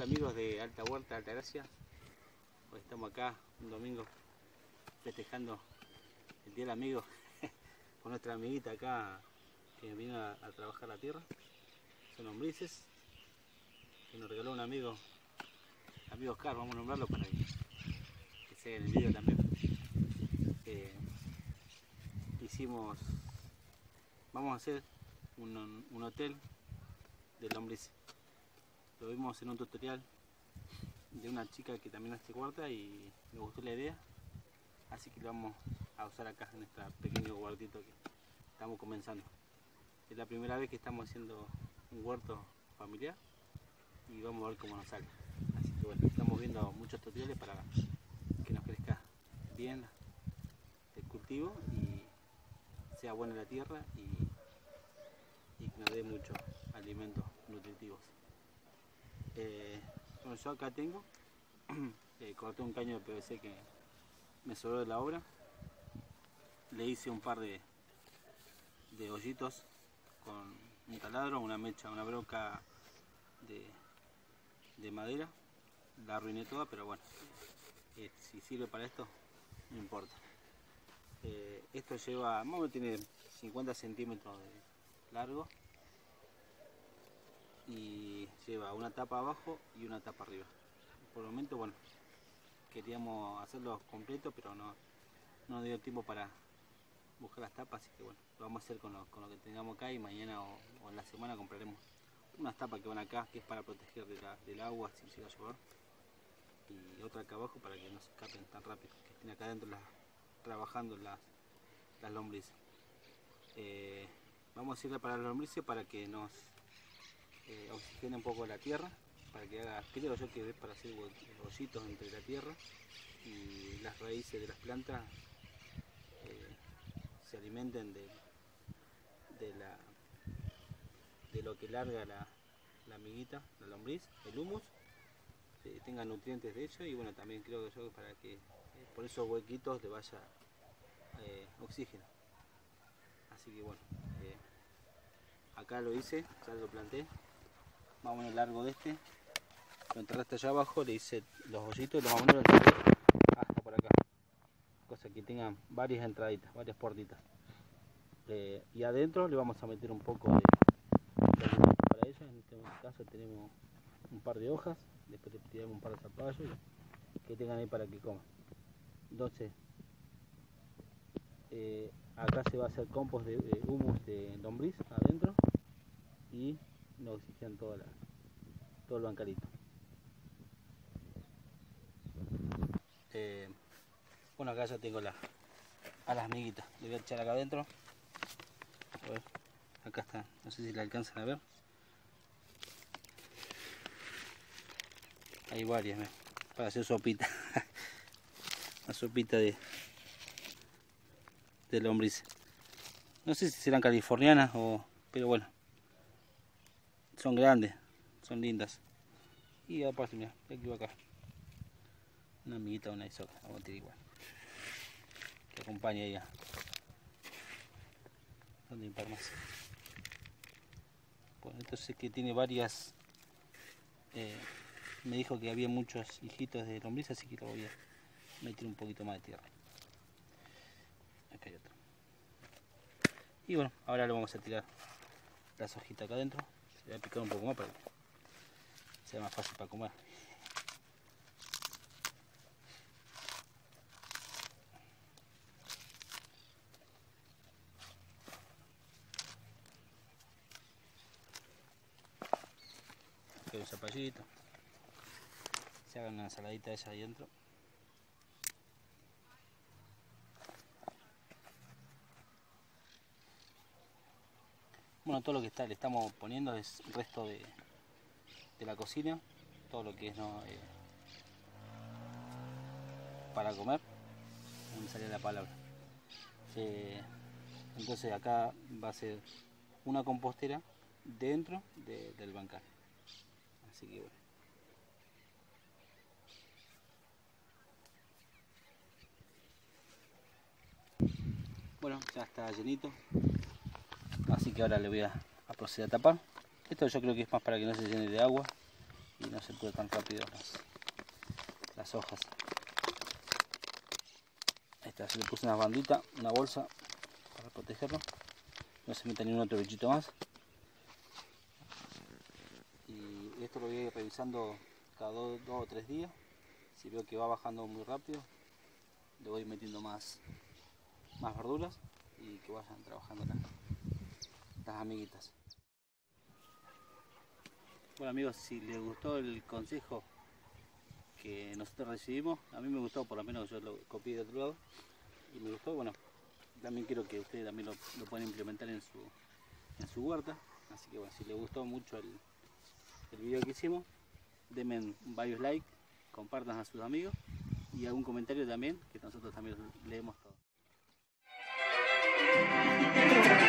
Hola amigos de Alta Huerta, Altagracia. Hoy estamos acá un domingo festejando el Día del Amigo con nuestra amiguita acá que vino a trabajar la tierra. Son lombrices que nos regaló un amigo Oscar, vamos a nombrarlo para que se haga en el video también. Vamos a hacer un hotel de lombrices. Lo vimos en un tutorial de una chica que también hace huerta y me gustó la idea, así que lo vamos a usar acá en este pequeño huertito que estamos comenzando. Es la primera vez que estamos haciendo un huerto familiar y vamos a ver cómo nos sale. Así que bueno, estamos viendo muchos tutoriales para que nos crezca bien el cultivo y sea buena la tierra y que nos dé muchos alimentos nutritivos. Bueno, yo acá tengo, corté un caño de PVC que me sobró de la obra, le hice un par de hoyitos con un taladro, una mecha, una broca de madera, la arruiné toda, pero bueno, si sirve para esto, no importa. Esto lleva, más o menos tiene 50 centímetros de largo y lleva una tapa abajo y una tapa arriba. Por el momento, bueno, queríamos hacerlo completo, pero no dio tiempo para buscar las tapas, así que bueno, lo vamos a hacer con lo que tengamos acá y mañana o en la semana compraremos unas tapas que van acá, que es para proteger del agua si llega a llover, y otra acá abajo para que no se escapen tan rápido, que estén acá adentro trabajando las lombrices. Vamos a irle para las lombrices para que nos oxigene un poco la tierra, para que haga, creo yo que es para hacer hoyitos entre la tierra y las raíces de las plantas se alimenten de lo que larga la amiguita, la lombriz, el humus, tenga nutrientes de ello, y bueno, también creo yo que para que por esos huequitos le vaya oxígeno. Así que bueno, acá lo hice, ya lo planté, más o menos largo de este, lo enterré hasta allá abajo, le hice los hoyitos, los más o menos lo enterré hasta por acá, cosa que tengan varias entraditas, varias puertitas. Y adentro le vamos a meter un poco de alimento para ellos. En este caso tenemos un par de hojas, después le tiramos un par de zapallos que tengan ahí para que coman. Entonces acá se va a hacer compost de humus de lombriz adentro y nos oxigenan todo el bancarito. Bueno, acá ya tengo a las miguitas, le voy a echar acá adentro. A ver, acá está, no sé si la alcanzan a ver. Hay varias, ¿ves? Para hacer sopita. Una sopita de lombrices. No sé si serán californianas pero bueno, son grandes, son lindas. Y aparte, mira, aquí va acá una amiguita, una isoca, vamos a tirar igual, que acompaña ella. ¿Dónde hay más? Bueno, esto sé que tiene varias. Me dijo que había muchos hijitos de lombriz, así que lo voy a meter un poquito más de tierra. Acá hay otro. Y bueno, ahora lo vamos a tirar las hojitas acá adentro. Se le va a picar un poco más para que sea más fácil para comer. Acá hay un zapallito. Se hagan una ensaladita de esa ahí adentro. Bueno, todo lo que le estamos poniendo es el resto de la cocina, todo lo que es para comer, no me salía la palabra. Entonces acá va a ser una compostera dentro del bancal. Así que bueno. Bueno, ya está llenito, así que ahora le voy a proceder a tapar. Esto yo creo que es más para que no se llene de agua y no se pudre tan rápido las hojas. Ahí está, se le puse una bandita, una bolsa para protegerlo, no se meta ni un otro bichito más. Y esto lo voy a ir revisando cada 2 o 3 días. Si veo que va bajando muy rápido, le voy metiendo más verduras y que vayan trabajando las amiguitas. Bueno amigos, si les gustó el consejo que nosotros recibimos, a mí me gustó, por lo menos yo lo copié de otro lado y me gustó. Bueno, también quiero que ustedes también lo puedan implementar en su huerta. Así que bueno, si les gustó mucho el video que hicimos, denme varios likes, compartan a sus amigos y algún comentario también, que nosotros también leemos todo.